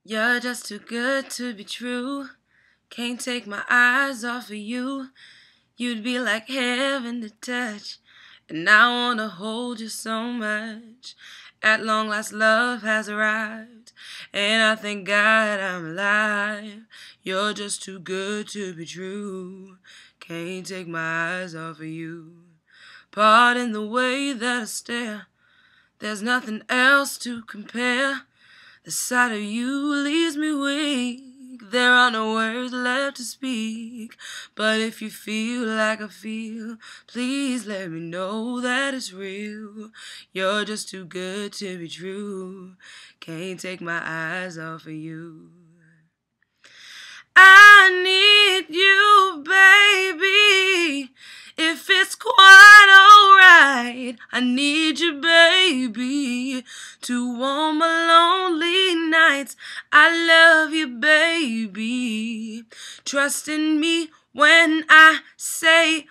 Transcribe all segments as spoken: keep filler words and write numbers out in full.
You're just too good to be true. Can't take my eyes off of you. You'd be like heaven to touch, and I wanna hold you so much. At long last love has arrived, and I thank God I'm alive. You're just too good to be true. Can't take my eyes off of you. Pardon the way that I stare, there's nothing else to compare. The sight of you leaves me weak. There are no words left to speak. But if you feel like I feel, please let me know that it's real. You're just too good to be true. Can't take my eyes off of you. I need you, baby. If it's quite alright, I need you, baby, to warm my lonely nights. I love you, baby. Trust in me when I say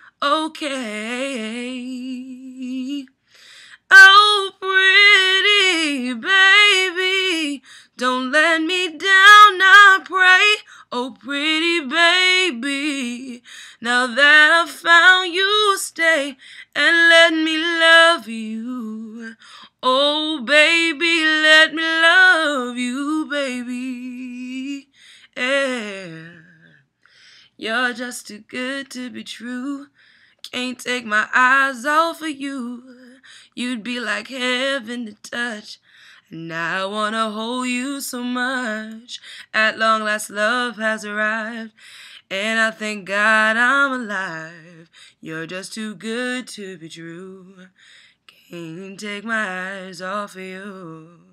okay. Oh, pretty baby, don't let me down, I pray. Oh, pretty baby, now that I've found you, stay and let me love you. Oh, baby, let me love you, baby. Yeah. You're just too good to be true. Can't take my eyes off of you. You'd be like heaven to touch, and I wanna hold you so much. At long last love has arrived, and I thank God I'm alive. You're just too good to be true. Can't take my eyes off of you.